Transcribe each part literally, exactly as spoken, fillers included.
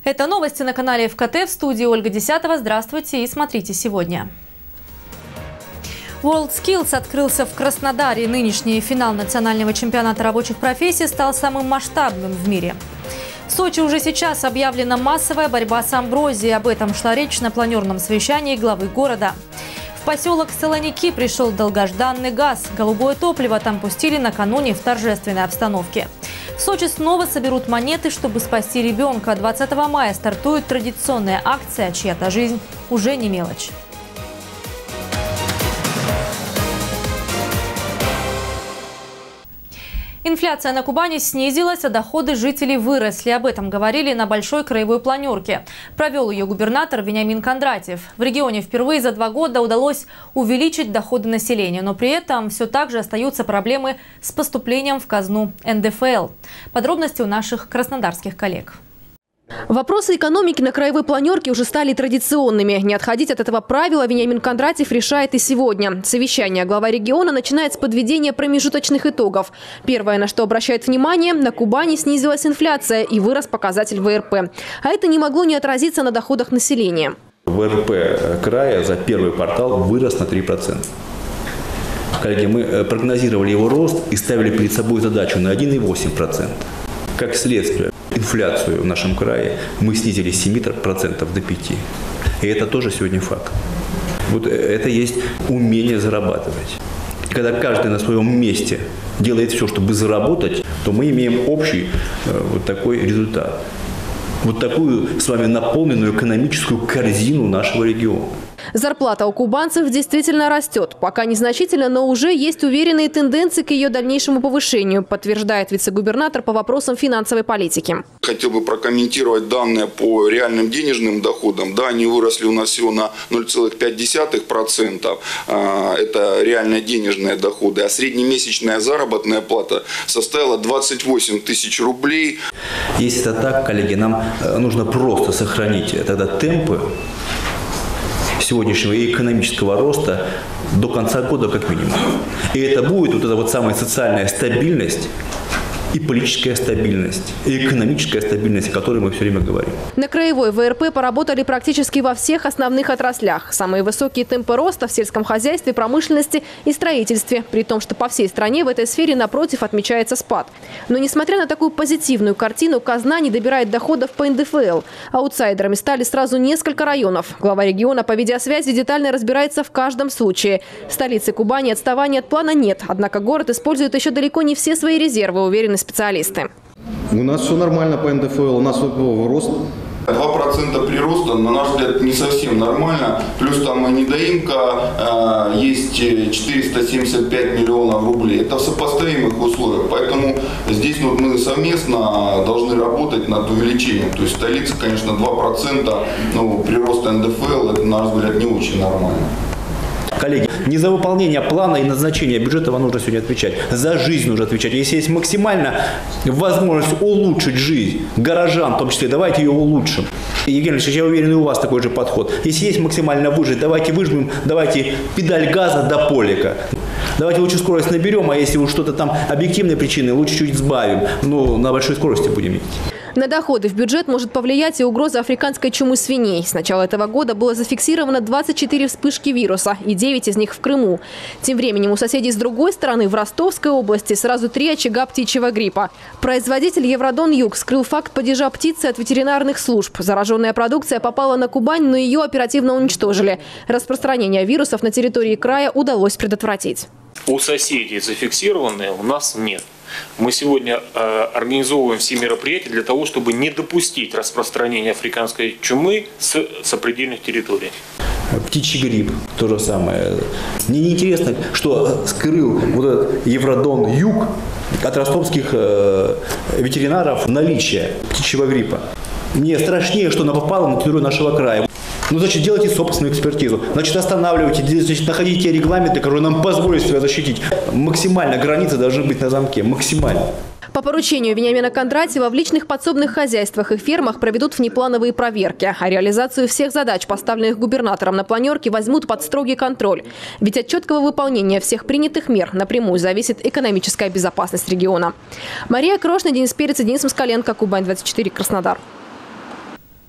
Это новости на канале эф ка тэ, в студии Ольга Десятова. Здравствуйте и смотрите сегодня. WorldSkills открылся в Краснодаре. Нынешний финал национального чемпионата рабочих профессий стал самым масштабным в мире. В Сочи уже сейчас объявлена массовая борьба с амброзией. Об этом шла речь на планерном совещании главы города. В поселок Солоники пришел долгожданный газ. Голубое топливо там пустили накануне в торжественной обстановке. В Сочи снова соберут монеты, чтобы спасти ребенка. двадцатого мая стартует традиционная акция «Чья-то жизнь уже не мелочь». Инфляция на Кубани снизилась, а доходы жителей выросли. Об этом говорили на большой краевой планерке. Провел ее губернатор Вениамин Кондратьев. В регионе впервые за два года удалось увеличить доходы населения, но при этом все так же остаются проблемы с поступлением в казну эн дэ эф эл. Подробности у наших краснодарских коллег. Вопросы экономики на краевой планерке уже стали традиционными. Не отходить от этого правила Вениамин Кондратьев решает и сегодня. Совещание глава региона начинает с подведения промежуточных итогов. Первое, на что обращает внимание, на Кубани снизилась инфляция и вырос показатель вэ эр пэ. А это не могло не отразиться на доходах населения. вэ эр пэ края за первый квартал вырос на три процента. Коллеги, мы прогнозировали его рост и ставили перед собой задачу на один и восемь десятых процента. Как следствие, инфляцию в нашем крае мы снизили с семи процентов до пяти процентов. И это тоже сегодня факт. Вот это есть умение зарабатывать. И когда каждый на своем месте делает все, чтобы заработать, то мы имеем общий вот такой результат. Вот такую с вами наполненную экономическую корзину нашего региона. Зарплата у кубанцев действительно растет. Пока незначительно, но уже есть уверенные тенденции к ее дальнейшему повышению, подтверждает вице-губернатор по вопросам финансовой политики. Хотел бы прокомментировать данные по реальным денежным доходам. Да, они выросли у нас всего на ноль целых пять десятых процента. Это реальные денежные доходы. А среднемесячная заработная плата составила двадцать восемь тысяч рублей. Если это так, коллеги, нам нужно просто сохранить тогда темпы сегодняшнего и экономического роста до конца года как минимум. И это будет вот эта вот самая социальная стабильность, и политическая стабильность, и экономическая стабильность, о которой мы все время говорим. На краевой вэ эр пэ поработали практически во всех основных отраслях. Самые высокие темпы роста в сельском хозяйстве, промышленности и строительстве. При том, что по всей стране в этой сфере, напротив, отмечается спад. Но несмотря на такую позитивную картину, казна не добирает доходов по эн дэ эф эл. Аутсайдерами стали сразу несколько районов. Глава региона по видеосвязи детально разбирается в каждом случае. В столице Кубани отставания от плана нет. Однако город использует еще далеко не все свои резервы, уверены специалисты. У нас все нормально по эн дэ эф эл, у нас рост. два процента прироста, на наш взгляд, не совсем нормально. Плюс там и недоимка, э, есть четыреста семьдесят пять миллионов рублей. Это в сопоставимых условиях. Поэтому здесь вот мы совместно должны работать над увеличением. То есть в столице, конечно, два процента ну, прироста эн дэ эф эл, это, на наш взгляд, не очень нормально. Коллеги, не за выполнение плана и назначения бюджета вам нужно сегодня отвечать. За жизнь нужно отвечать. Если есть максимально возможность улучшить жизнь горожан, в том числе, давайте ее улучшим. Евгений Ильич, я уверен, и у вас такой же подход. Если есть максимально выжить, давайте выжмем, давайте педаль газа до полика. Давайте лучше скорость наберем, а если уж что-то там объективные причины, лучше чуть сбавим. Но на большой скорости будем ехать. На доходы в бюджет может повлиять и угроза африканской чумы свиней. С начала этого года было зафиксировано двадцать четыре вспышки вируса, и девять из них в Крыму. Тем временем у соседей с другой стороны, в Ростовской области, сразу три очага птичьего гриппа. Производитель Евродон Юг скрыл факт падежа птицы от ветеринарных служб. Зараженная продукция попала на Кубань, но ее оперативно уничтожили. Распространение вирусов на территории края удалось предотвратить. У соседей зафиксированные, у нас нет. Мы сегодня э, организовываем все мероприятия для того, чтобы не допустить распространения африканской чумы с сопредельных территорий. Птичий грипп, то же самое. Мне не интересно, что скрыл вот этот Евродон Юг от ростовских э, ветеринаров наличие птичьего гриппа. Мне страшнее, что она попала на территорию нашего края. Ну, значит, делайте собственную экспертизу. Значит, останавливайте, значит, находите те регламенты, которые нам позволят себя защитить. Максимально границы должны быть на замке. Максимально. По поручению Вениамина Кондратьева в личных подсобных хозяйствах и фермах проведут внеплановые проверки. А реализацию всех задач, поставленных губернатором на планерке, возьмут под строгий контроль. Ведь от четкого выполнения всех принятых мер напрямую зависит экономическая безопасность региона. Мария Крошна, Денис Перец и Денис Москаленко. Кубань двадцать четыре, Краснодар.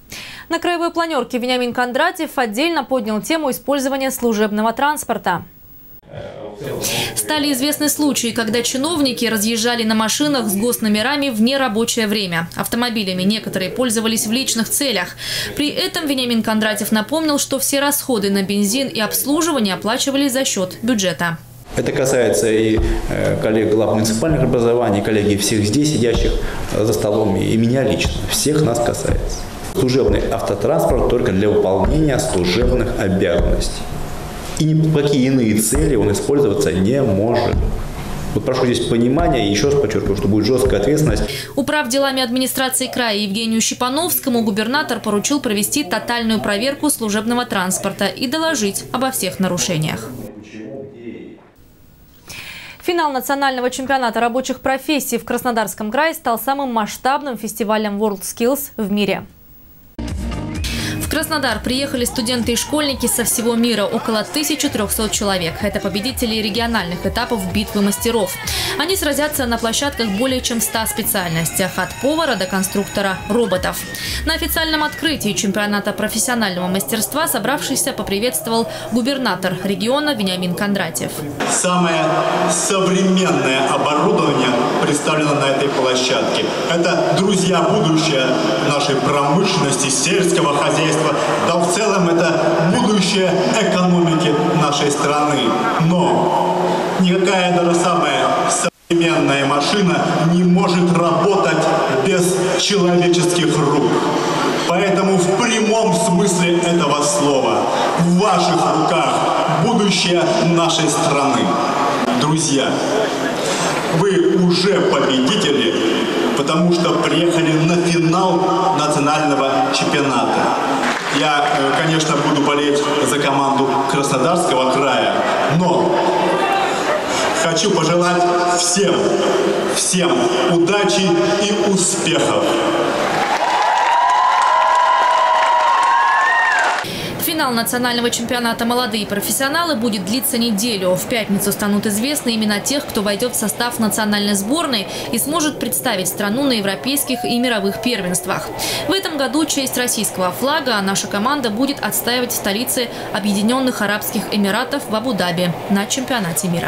На краевой планерке Вениамин Кондратьев отдельно поднял тему использования служебного транспорта. Стали известны случаи, когда чиновники разъезжали на машинах с госномерами в нерабочее время. Автомобилями некоторые пользовались в личных целях. При этом Вениамин Кондратьев напомнил, что все расходы на бензин и обслуживание оплачивались за счет бюджета. Это касается и коллег глав муниципальных образований, коллеги всех здесь сидящих за столом, и меня лично. Всех нас касается. Служебный автотранспорт только для выполнения служебных обязанностей. И ни по какие иные цели он использоваться не может. Вот прошу здесь понимания и еще раз подчеркиваю, что будет жесткая ответственность. Управ делами администрации края Евгению Щепановскому губернатор поручил провести тотальную проверку служебного транспорта и доложить обо всех нарушениях. Финал национального чемпионата рабочих профессий в Краснодарском крае стал самым масштабным фестивалем WorldSkills в мире. В Краснодар приехали студенты и школьники со всего мира, около тысячи трёхсот человек. Это победители региональных этапов битвы мастеров. Они сразятся на площадках более чем в ста специальностях, от повара до конструктора роботов. На официальном открытии чемпионата профессионального мастерства собравшийся поприветствовал губернатор региона Вениамин Кондратьев. Самое современное оборудование представлено на этой площадке. Это, друзья, будущее нашей промышленности, сельского хозяйства. Да в целом это будущее экономики нашей страны. Но никакая даже самая современная машина не может работать без человеческих рук. Поэтому в прямом смысле этого слова в ваших руках будущее нашей страны. Друзья, вы уже победители, потому что приехали на финал национального чемпионата. Я, конечно, буду болеть за команду Краснодарского края, но хочу пожелать всем, всем удачи и успехов. Финал национального чемпионата «Молодые профессионалы» будет длиться неделю. В пятницу станут известны имена тех, кто войдет в состав национальной сборной и сможет представить страну на европейских и мировых первенствах. В этом году честь российского флага наша команда будет отстаивать в столице Объединенных Арабских Эмиратов в Абу-Даби на чемпионате мира.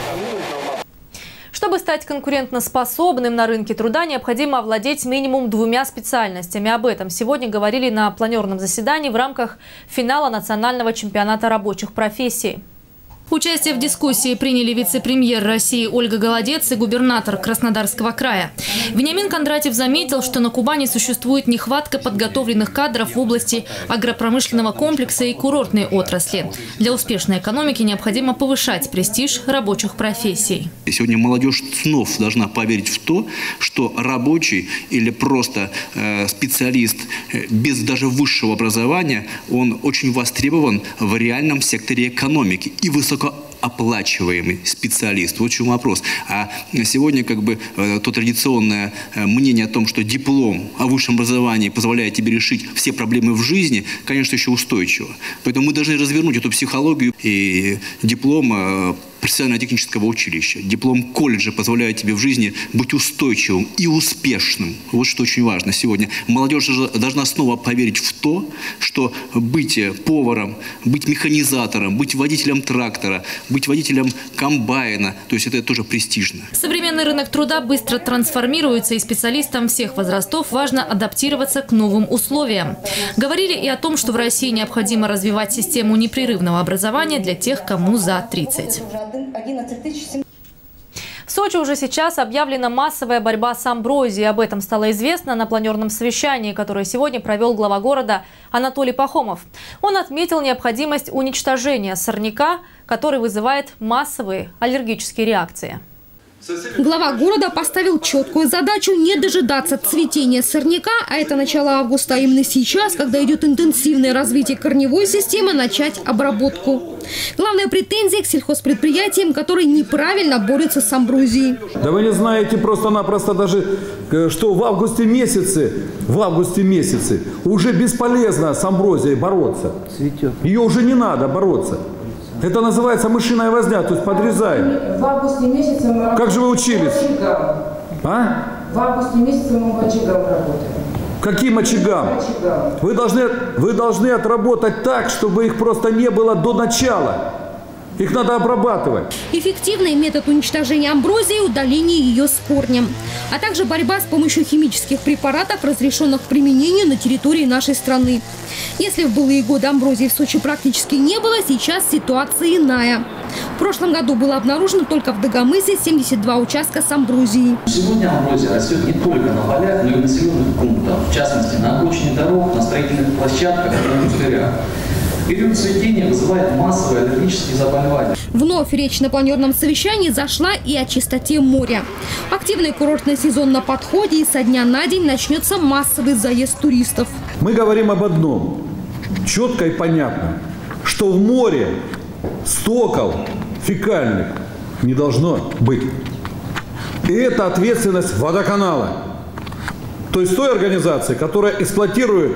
Чтобы стать конкурентоспособным на рынке труда, необходимо овладеть минимум двумя специальностями. Об этом сегодня говорили на планерном заседании в рамках финала национального чемпионата рабочих профессий. Участие в дискуссии приняли вице-премьер России Ольга Голодец и губернатор Краснодарского края. Вениамин Кондратьев заметил, что на Кубани существует нехватка подготовленных кадров в области агропромышленного комплекса и курортной отрасли. Для успешной экономики необходимо повышать престиж рабочих профессий. Сегодня молодежь снова должна поверить в то, что рабочий или просто э, специалист э, без даже высшего образования, он очень востребован в реальном секторе экономики и высоко оплачиваемый специалист. Вот в чем вопрос. А сегодня как бы то традиционное мнение о том, что диплом о высшем образовании позволяет тебе решить все проблемы в жизни, конечно, еще устойчиво. Поэтому мы должны развернуть эту психологию. И диплом профессионально-технического училища, диплом колледжа позволяет тебе в жизни быть устойчивым и успешным. Вот что очень важно сегодня. Молодежь должна снова поверить в то, что быть поваром, быть механизатором, быть водителем трактора, быть водителем комбайна, то есть это тоже престижно. Современный рынок труда быстро трансформируется, и специалистам всех возрастов важно адаптироваться к новым условиям. Говорили и о том, что в России необходимо развивать систему непрерывного образования для тех, кому за тридцать. В Сочи уже сейчас объявлена массовая борьба с амброзией. Об этом стало известно на планерном совещании, которое сегодня провел глава города Анатолий Пахомов. Он отметил необходимость уничтожения сорняка, который вызывает массовые аллергические реакции. Глава города поставил четкую задачу не дожидаться цветения сорняка, а это начало августа, а именно сейчас, когда идет интенсивное развитие корневой системы, начать обработку. Главная претензия к сельхозпредприятиям, которые неправильно борются с амброзией. Да вы не знаете просто-напросто даже, что в августе месяце, в августе месяце уже бесполезно с амброзией бороться. Цветет. Ее уже не надо бороться. Это называется мышиная возня, то есть подрезаем. В августе месяце мы Как же вы учились? А? В августе месяце мы в очагах работаем. Каким очагам? Вы должны, вы должны отработать так, чтобы их просто не было до начала. Их надо обрабатывать. Эффективный метод уничтожения амброзии – удаление ее с корнем. А также борьба с помощью химических препаратов, разрешенных к применению на территории нашей страны. Если в былые годы амброзии в Сочи практически не было, сейчас ситуация иная. В прошлом году было обнаружено только в Дагомысе семьдесят два участка с амброзией. Сегодня амброзия растет не только на полях, но и в населенных пунктах. В частности, на обочине дорог, на строительных площадках и на пустырях. Период цветения вызывает массовые аллергические заболевания. Вновь речь на планерном совещании зашла и о чистоте моря. Активный курортный сезон на подходе, и со дня на день начнется массовый заезд туристов. Мы говорим об одном, четко и понятно, что в море стоков фекальных не должно быть. И это ответственность водоканала. То есть той организации, которая эксплуатирует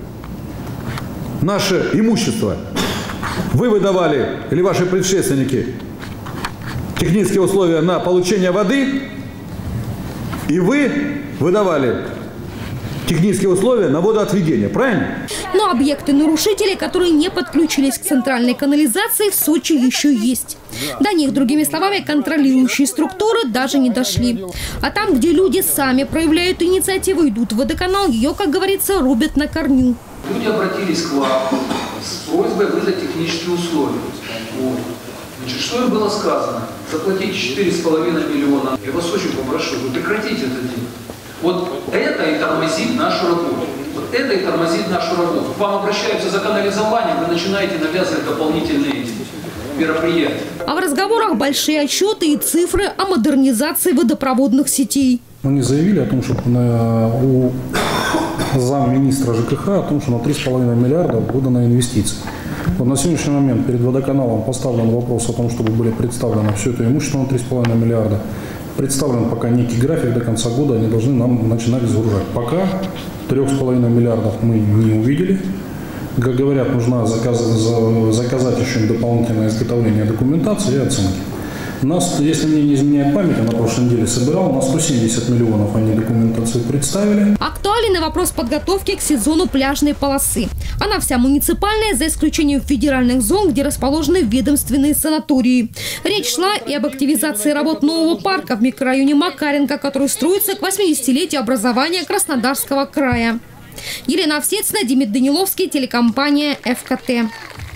наше имущество. Вы выдавали, или ваши предшественники, технические условия на получение воды, и вы выдавали технические условия на водоотведение, правильно? Но объекты нарушителей, которые не подключились к центральной канализации, в Сочи еще есть. До них, другими словами, контролирующие структуры даже не дошли. А там, где люди сами проявляют инициативу, идут в водоканал, ее, как говорится, рубят на корню. Люди обратились к вам с просьбой выдать технические условия. Вот. Значит, что им было сказано? Заплатите четыре с половиной миллиона. Я вас очень попрошу, вы прекратите это делать. Вот это и тормозит нашу работу. Вот это и тормозит нашу работу. К вам обращаются за канализованием, вы начинаете навязывать дополнительные мероприятия. А в разговорах большие отчеты и цифры о модернизации водопроводных сетей. Они заявили о том, что на, у замминистра ЖКХ о том, что на три с половиной миллиарда выдано инвестиций. Вот на сегодняшний момент перед водоканалом поставлен вопрос о том, чтобы были представлены все это имущество на три с половиной миллиарда. Представлен пока некий график, до конца года они должны нам начинать загружать. Пока трех с половиной миллиардов мы не увидели. Как говорят, нужно заказ, заказать еще дополнительное изготовление документации и оценки. Нас, если мне не изменяет память, я на прошлой неделе собирал, на сто семьдесят миллионов они документацию представили. Актуален и вопрос подготовки к сезону пляжной полосы. Она вся муниципальная, за исключением федеральных зон, где расположены ведомственные санатории. Речь шла и об активизации работ нового парка в микрорайоне Макаренко, который строится к восьмидесятилетию образования Краснодарского края. Елена Овсецина, Демид Даниловский, телекомпания эф ка тэ.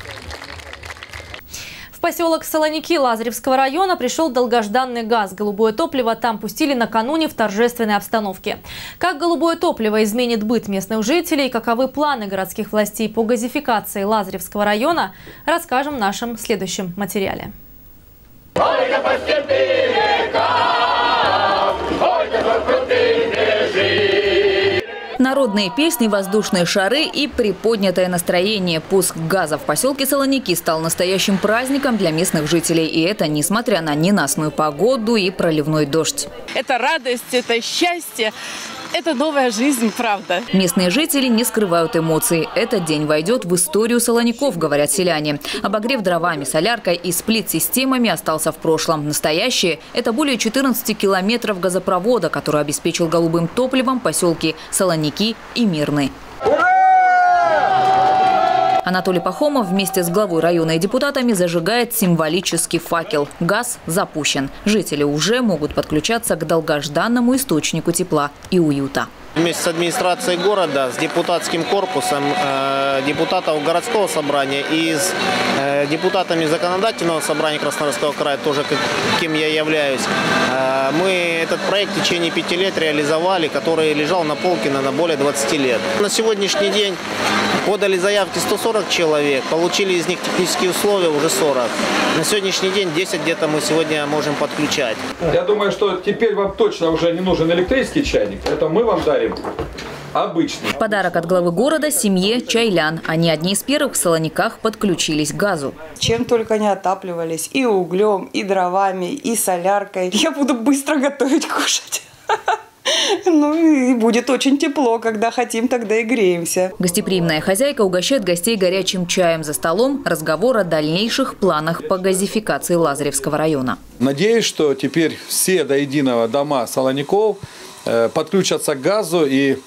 В поселок Солоники Лазаревского района пришел долгожданный газ. Голубое топливо там пустили накануне в торжественной обстановке. Как голубое топливо изменит быт местных жителей и каковы планы городских властей по газификации Лазаревского района, расскажем в нашем следующем материале. Народные песни, воздушные шары и приподнятое настроение. Пуск газа в поселке Солоники стал настоящим праздником для местных жителей. И это несмотря на ненастную погоду и проливной дождь. Это радость, это счастье. Это новая жизнь, правда. Местные жители не скрывают эмоций. Этот день войдет в историю солоников, говорят селяне. Обогрев дровами, соляркой и сплит-системами остался в прошлом. Настоящее – это более четырнадцати километров газопровода, который обеспечил голубым топливом поселки Солоники и Мирный. Анатолий Пахомов вместе с главой района и депутатами зажигает символический факел. Газ запущен. Жители уже могут подключаться к долгожданному источнику тепла и уюта. Вместе с администрацией города, с депутатским корпусом, э, депутатов городского собрания и с э, депутатами законодательного собрания Краснодарского края, тоже кем я являюсь, э, мы этот проект в течение пяти лет реализовали, который лежал на полке на более двадцати лет. На сегодняшний день подали заявки сто сорок человек, получили из них технические условия уже сорок. На сегодняшний день десять где-то мы сегодня можем подключать. Я думаю, что теперь вам точно уже не нужен электрический чайник, это мы вам дарим. Обычный. Подарок от главы города семье Чайлян. Они одни из первых в Солониках подключились к газу. Чем только не отапливались. И углем, и дровами, и соляркой. Я буду быстро готовить, кушать. Ну и будет очень тепло. Когда хотим, тогда и греемся. Гостеприимная хозяйка угощает гостей горячим чаем. За столом разговор о дальнейших планах по газификации Лазаревского района. Надеюсь, что теперь все до единого дома Солоников подключатся к газу, и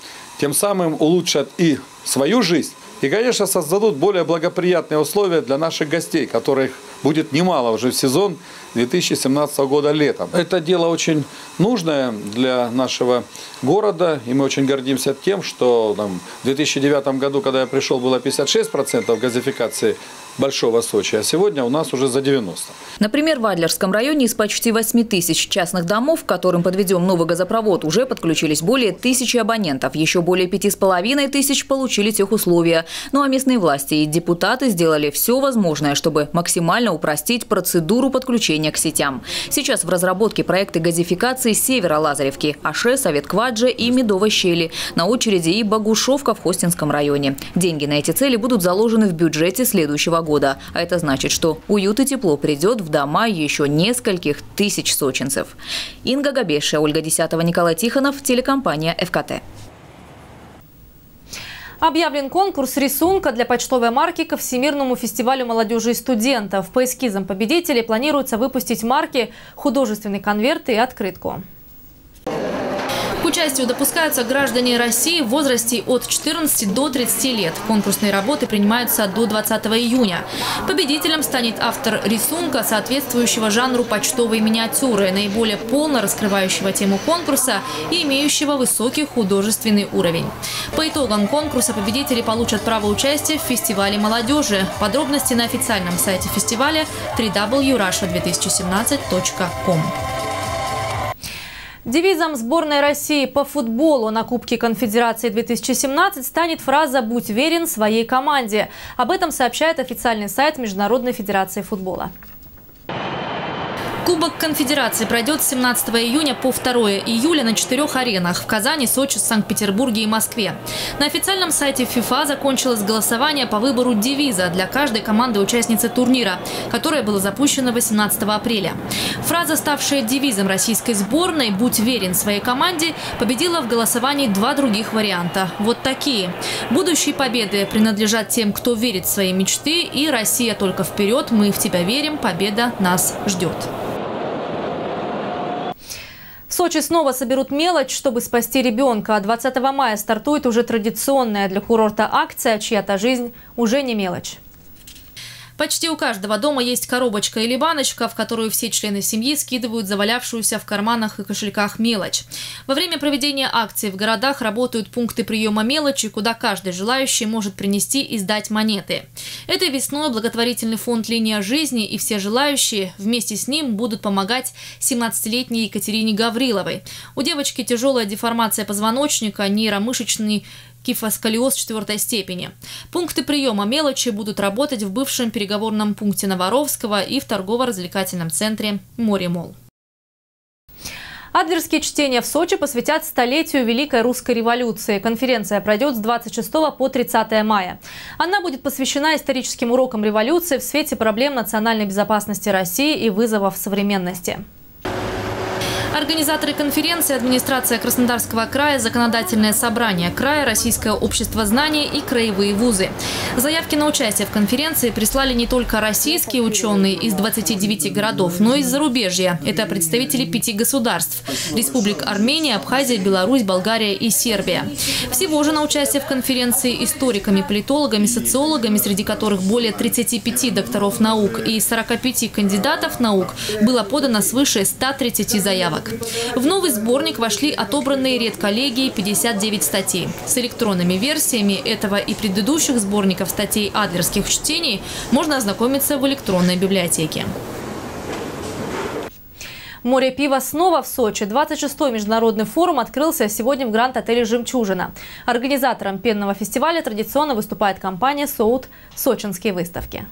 тем самым улучшат и свою жизнь, и, конечно, создадут более благоприятные условия для наших гостей, которых будет немало уже в сезон две тысячи семнадцатого года летом. Это дело очень нужное для нашего города, и мы очень гордимся тем, что там, в две тысячи девятом году, когда я пришел, было пятьдесят шесть процентов газификации Большого Сочи, а сегодня у нас уже за девяносто процентов. Например, в Адлерском районе из почти восьми тысяч частных домов, к которым подведен новый газопровод, уже подключились более тысячи абонентов. Еще более пяти с половиной тысяч получили техусловия. Ну а местные власти и депутаты сделали все возможное, чтобы максимально упростить процедуру подключения к сетям. Сейчас в разработке проекты газификации севера Лазаревки, Аше, Совет Кваджи и Медовой щели. На очереди и Богушевка в Хостинском районе. Деньги на эти цели будут заложены в бюджете следующего года. А это значит, что уют и тепло придет в дома еще нескольких тысяч сочинцев. Инга Габеша, Ольга Десятова, Николай Тихонов, телекомпания эф ка тэ. Объявлен конкурс рисунка для почтовой марки ко Всемирному фестивалю молодежи и студентов. По эскизам победителей планируется выпустить марки, художественный конверт и открытку. К участию допускаются граждане России в возрасте от четырнадцати до тридцати лет. Конкурсные работы принимаются до двадцатого июня. Победителем станет автор рисунка, соответствующего жанру почтовой миниатюры, наиболее полно раскрывающего тему конкурса и имеющего высокий художественный уровень. По итогам конкурса победители получат право участия в фестивале молодежи. Подробности на официальном сайте фестиваля дабл ю дабл ю дабл ю точка раша две тысячи семнадцать точка ком. Девизом сборной России по футболу на Кубке Конфедерации две тысячи семнадцать станет фраза «Будь верен своей команде». Об этом сообщает официальный сайт Международной федерации футбола. Кубок Конфедерации пройдет с семнадцатого июня по второе июля на четырех аренах – в Казани, Сочи, Санкт-Петербурге и Москве. На официальном сайте ФИФА закончилось голосование по выбору девиза для каждой команды-участницы турнира, которое было запущено восемнадцатого апреля. Фраза, ставшая девизом российской сборной «Будь верен своей команде», победила в голосовании два других варианта. Вот такие. «Будущие победы принадлежат тем, кто верит в свои мечты», и «Россия только вперед, мы в тебя верим, победа нас ждет». В Сочи снова соберут мелочь, чтобы спасти ребенка. двадцатого мая стартует уже традиционная для курорта акция «Чья-то жизнь уже не мелочь». Почти у каждого дома есть коробочка или баночка, в которую все члены семьи скидывают завалявшуюся в карманах и кошельках мелочь. Во время проведения акции в городах работают пункты приема мелочи, куда каждый желающий может принести и сдать монеты. Этой весной благотворительный фонд «Линия жизни» и все желающие вместе с ним будут помогать семнадцатилетней Екатерине Гавриловой. У девочки тяжелая деформация позвоночника, нейромышечный кифосколиоз четвертой степени. Пункты приема мелочи будут работать в бывшем переговорном пункте Новоровского и в торгово-развлекательном центре «Море-молл». Адлерские чтения в Сочи посвятят столетию Великой Русской революции. Конференция пройдет с двадцать шестого по тридцатое мая. Она будет посвящена историческим урокам революции в свете проблем национальной безопасности России и вызовов современности. Организаторы конференции – администрация Краснодарского края, законодательное собрание края, Российское общество знаний и краевые вузы. Заявки на участие в конференции прислали не только российские ученые из двадцати девяти городов, но и из зарубежья. Это представители пяти государств – республик Армения, Абхазия, Беларусь, Болгария и Сербия. Всего же на участие в конференции историками, политологами, социологами, среди которых более тридцати пяти докторов наук и сорока пяти кандидатов наук, было подано свыше ста тридцати заявок. В новый сборник вошли отобранные редколлегией пятьдесят девять статей. С электронными версиями этого и предыдущих сборников статей адлерских чтений можно ознакомиться в электронной библиотеке. Море пива снова в Сочи. двадцать шестой международный форум открылся сегодня в Гранд-отеле «Жемчужина». Организатором пенного фестиваля традиционно выступает компания «Соут» «Сочинские выставки».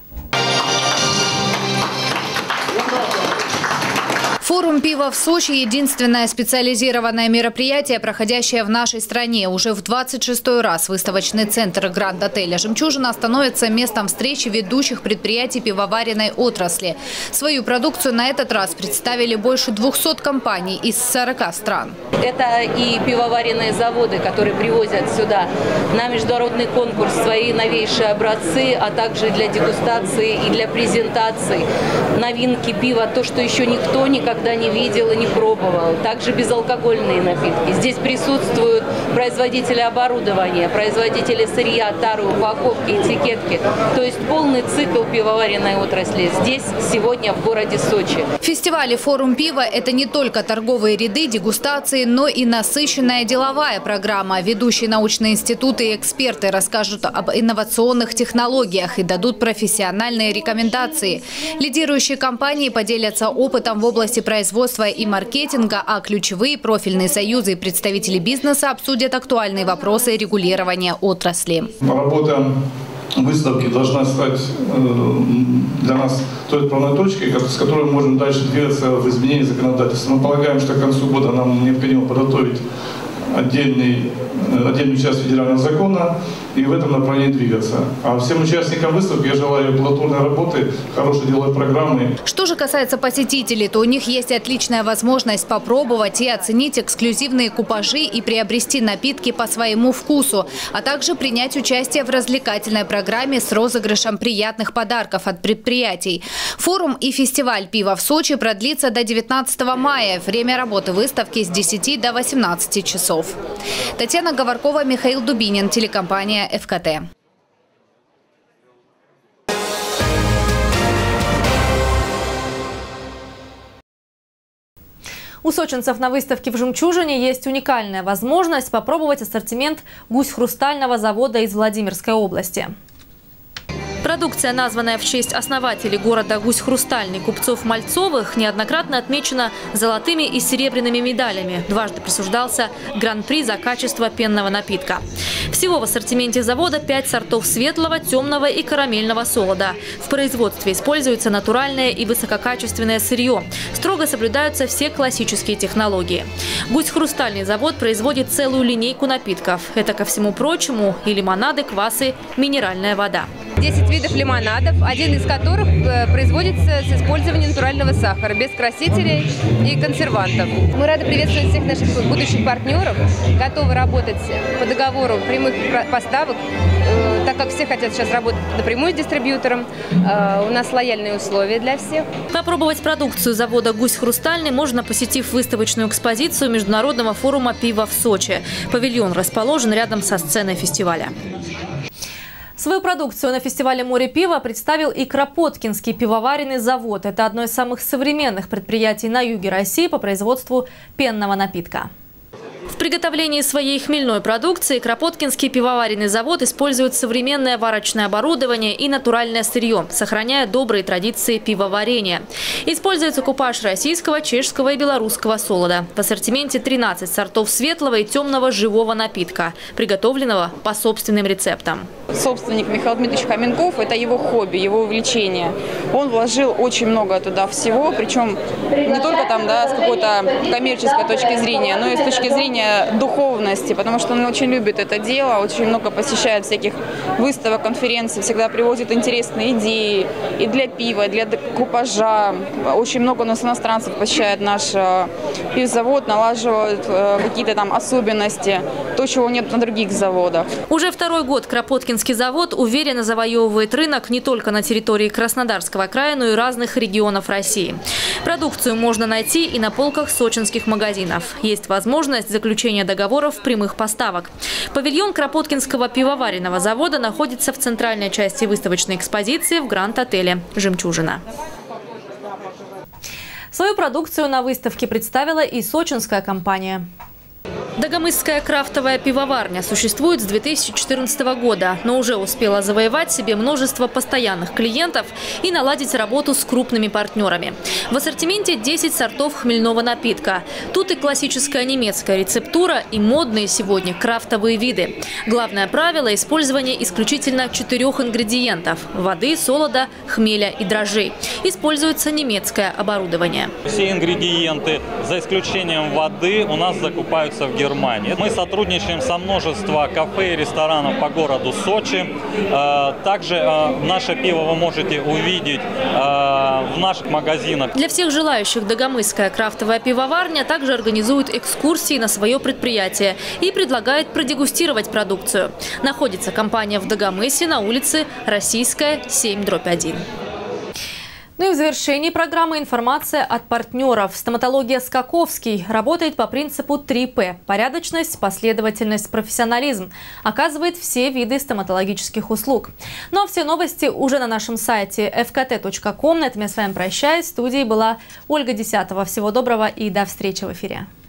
Форум пива в Сочи – единственное специализированное мероприятие, проходящее в нашей стране. Уже в двадцать шестой раз выставочный центр Гранд-отеля «Жемчужина» становится местом встречи ведущих предприятий пивоваренной отрасли. Свою продукцию на этот раз представили больше двухсот компаний из сорока стран. Это и пивоваренные заводы, которые привозят сюда на международный конкурс свои новейшие образцы, а также для дегустации и для презентации новинки пива, то, что еще никто никогда никогда не видел и не пробовал. Также безалкогольные напитки. Здесь присутствуют производители оборудования, производители сырья, тары, упаковки, этикетки. То есть полный цикл пивоваренной отрасли здесь сегодня в городе Сочи. Фестиваль и форум пива – это не только торговые ряды, дегустации, но и насыщенная деловая программа. Ведущие научные институты и эксперты расскажут об инновационных технологиях и дадут профессиональные рекомендации. Лидирующие компании поделятся опытом в области производства и маркетинга, а ключевые профильные союзы и представители бизнеса обсудят актуальные вопросы регулирования отрасли. Работа выставки должна стать для нас той отправной точкой, с которой мы можем дальше двигаться в изменении законодательства. Мы полагаем, что к концу года нам необходимо подготовить отдельный, отдельную часть федерального закона и в этом направлении двигаться. А всем участникам выставки я желаю плодотворной работы, хорошей деловой программы. Что же касается посетителей, то у них есть отличная возможность попробовать и оценить эксклюзивные купажи и приобрести напитки по своему вкусу, а также принять участие в развлекательной программе с розыгрышем приятных подарков от предприятий. Форум и фестиваль пива в Сочи продлится до девятнадцатого мая. Время работы выставки с десяти до восемнадцати часов. Татьяна Говоркова, Михаил Дубинин, телекомпания эф ка тэ. У сочинцев на выставке в «Жемчужине» есть уникальная возможность попробовать ассортимент гусь-хрустального завода из Владимирской области. Продукция, названная в честь основателей города Гусь-Хрустальный купцов Мальцовых, неоднократно отмечена золотыми и серебряными медалями. Дважды присуждался гран-при за качество пенного напитка. Всего в ассортименте завода пять сортов светлого, темного и карамельного солода. В производстве используется натуральное и высококачественное сырье. Строго соблюдаются все классические технологии. Гусь-Хрустальный завод производит целую линейку напитков. Это, ко всему прочему, и лимонады, квасы, минеральная вода. десять видов лимонадов, один из которых производится с использованием натурального сахара, без красителей и консервантов. Мы рады приветствовать всех наших будущих партнеров, готовы работать по договору прямых поставок, так как все хотят сейчас работать напрямую с дистрибьютором. У нас лояльные условия для всех. Попробовать продукцию завода «Гусь-Хрустальный» можно, посетив выставочную экспозицию Международного форума пива в Сочи. Павильон расположен рядом со сценой фестиваля. Свою продукцию на фестивале «Море пива» представил и Кропоткинский пивоваренный завод. Это одно из самых современных предприятий на юге России по производству пенного напитка. В приготовлении своей хмельной продукции Кропоткинский пивоваренный завод использует современное варочное оборудование и натуральное сырье, сохраняя добрые традиции пивоварения. Используется купаж российского, чешского и белорусского солода. В ассортименте тринадцать сортов светлого и темного живого напитка, приготовленного по собственным рецептам. Собственник Михаил Дмитриевич Хоменков – это его хобби, его увлечение. Он вложил очень много туда всего, причем не только там, да, с какой-то коммерческой точки зрения, но и с точки зрения духовности, потому что он очень любит это дело, очень много посещает всяких выставок, конференций, всегда привозит интересные идеи и для пива, и для купажа. Очень много у нас иностранцев посещает наш пивзавод, налаживают какие-то там особенности, то, чего нет на других заводах. Уже второй год Кропоткинский завод уверенно завоевывает рынок не только на территории Краснодарского края, но и разных регионов России. Продукцию можно найти и на полках сочинских магазинов. Есть возможность заключения договоров прямых поставок. Павильон Кропоткинского пивоваренного завода находится в центральной части выставочной экспозиции в Гранд-отеле «Жемчужина». Свою продукцию на выставке представила и сочинская компания. Дагомысская крафтовая пивоварня существует с две тысячи четырнадцатого года, но уже успела завоевать себе множество постоянных клиентов и наладить работу с крупными партнерами. В ассортименте десять сортов хмельного напитка. Тут и классическая немецкая рецептура, и модные сегодня крафтовые виды. Главное правило – использование исключительно четырех ингредиентов – воды, солода, хмеля и дрожжей. Используется немецкое оборудование. Все ингредиенты, за исключением воды, у нас закупаются в Германии. Мы сотрудничаем со множеством кафе и ресторанов по городу Сочи. Также наше пиво вы можете увидеть в наших магазинах. Для всех желающих Дагомысская крафтовая пивоварня также организует экскурсии на свое предприятие и предлагает продегустировать продукцию. Находится компания в Дагомысе на улице Российская, семь дробь один. Ну и в завершении программы информация от партнеров. Стоматология Скаковский работает по принципу три П – порядочность, последовательность, профессионализм. Оказывает все виды стоматологических услуг. Ну а все новости уже на нашем сайте эф ка тэ точка ком. На этом я с вами прощаюсь. В студии была Ольга Десятова. Всего доброго и до встречи в эфире.